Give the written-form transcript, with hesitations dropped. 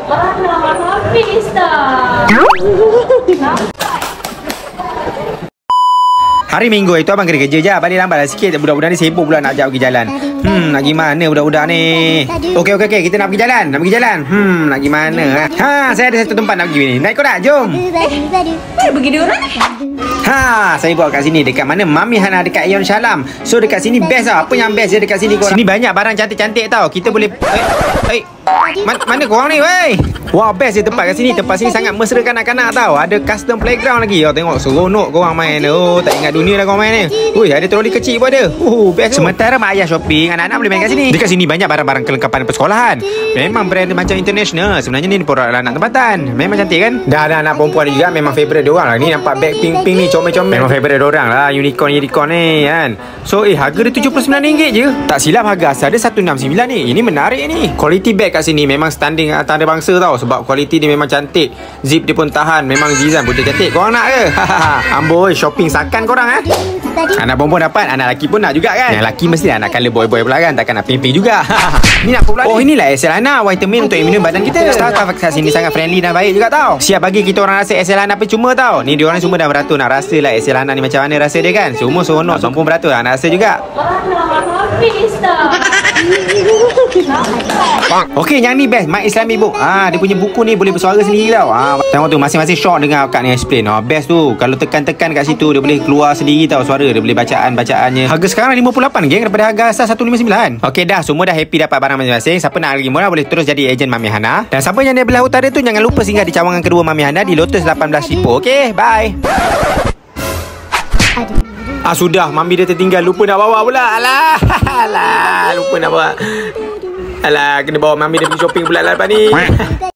Mana habis dah. Hari Minggu itu abang kena kerja je. Balik lambat lah sikit. Budak-budak ni sibuk pula nak ajak pergi jalan. Nak pergi mana budak-budak ni? Okey. Kita nak pergi jalan. Nak pergi mana? Saya ada satu tempat nak pergi ni. Naik kau nak? Jom. Pergi dia orang ni. Saya buat kat sini. Dekat mana? Mami Hana dekat Aeon Shalam. So dekat sini best tau. Apa yang best je dekat sini korang? Sini banyak barang cantik-cantik tau. Kita boleh mana korang ni weh? Wah, best je tempat kat sini. Tempat sini sangat mesra kanak-kanak tau. Ada custom playground lagi. Tengok seronok korang main. Tak ingat dunia dah korang main ni. Ui, ada troli kecil pun ada. Best tu. Sementara mak ayah shopping, anak-anak boleh main kat sini. Dekat sini banyak barang-barang kelengkapan persekolahan. Memang brand macam international. Sebenarnya ni produk anak tempatan. Memang cantik kan? Dah ada anak perempuan juga. Memang favourite diorang lah. Ni nampak bag pink-pink ni, comel-comel. Memang favourite diorang lah. Unicorn ni kan. So harga dia RM79 je. Tak silap harga asal dia RM169 ni. Ini menarik ni. Quality bag kat sini memang standing antarabangsa tau. Sebab kualiti dia memang cantik. Zip dia pun tahan. Memang design pun dia cantik. Korang nak ke? Amboi, shopping sakan korang Anak perempuan dapat, anak lelaki pun nak juga kan? Yang lelaki mesti nak colour boy-boy pula kan? Takkan nak pink-pink juga. Ni nak apa pula ni? Oh, inilah Esselana, vitamin untuk imun badan kita. Staff kat sini sangat friendly dan baik juga tau. Siap bagi kita orang rasa Esselana percuma tau. Ni diorang semua dah beratur nak rasa lah Esselana ni macam mana rasa dia kan? Semua seronok, semua pun beratur nak rasa juga. Mana habis dah. Okey, yang ni best, My Islamic Book. Dia punya buku ni boleh bersuara sendiri tau. Tengok tu, masing-masing short dengar Kak ni explain. Best tu. Kalau tekan-tekan kat situ dia boleh keluar sendiri tau suara. Dia boleh bacaannya. Harga sekarang 58 geng daripada harga asal 159. Okey dah, semua dah happy dapat barang masing-masing. Siapa nak lagi murah boleh terus jadi ejen Mami Hana. Dan siapa yang di belah utara tu jangan lupa singgah di cawangan kedua Mami Hana di Lotus 18 Ipoh. Okey, bye. Sudah, Mami dia tertinggal. Lupa nak bawa pula. Alah, lupa nak bawa. Alah, kena bawa Mami dia pergi shopping pula lah lepas ni.